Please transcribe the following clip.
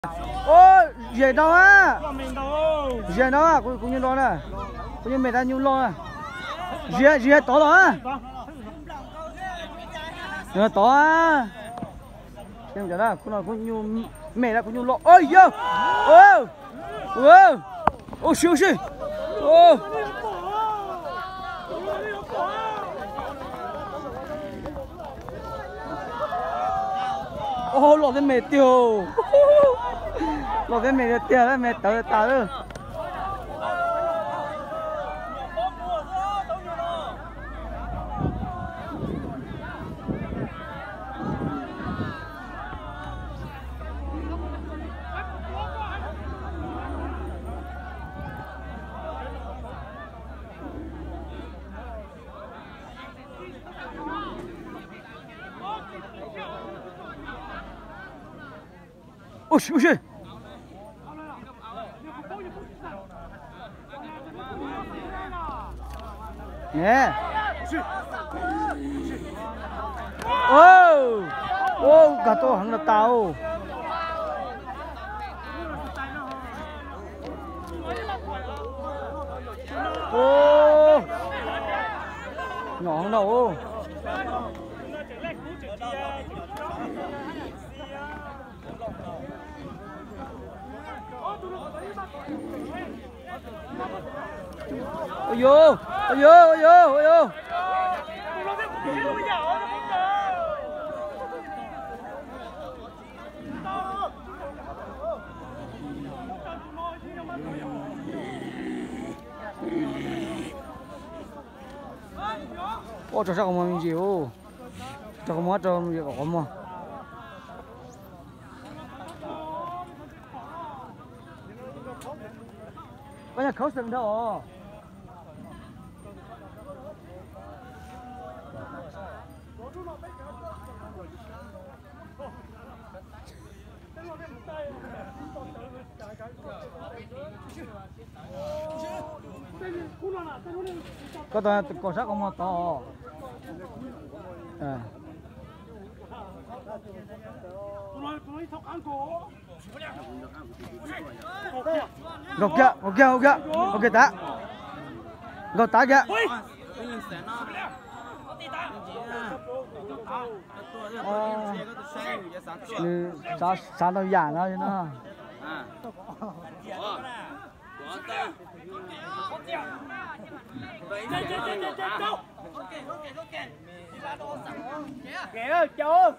Ô, dễ đâu á? Dễ đâu á? Cũng như đó nè. Cũng như mẹ ta như lo à. Dễ to đó á. Dễ to á. Xem cái đó, cũng là cũng như mẹ ta cũng như lo. Ôi yo. Ô. Ô. Ô siêu siêu. Ô. Ô lọt lên mẹ tiêu. Lọt lên mẹ tiêu đấy, mẹ tớ tớ. Ôi ôi. Nè. Ô. Ô cả tô hàng là tao. Ô. Nhỏ không đâu. Ôi vô, ôi vô, ôi vô, ôi vô. Ô cho sao không ăn gì ô. Cho không mất cho gì có mà. Có nhà khẩu sừng đâu. Có tao có sắc không to. À. Gọc kìa, ok tá. Gọc tá kìa. Sáng tao giảng đó chứ nó. Kìa chú.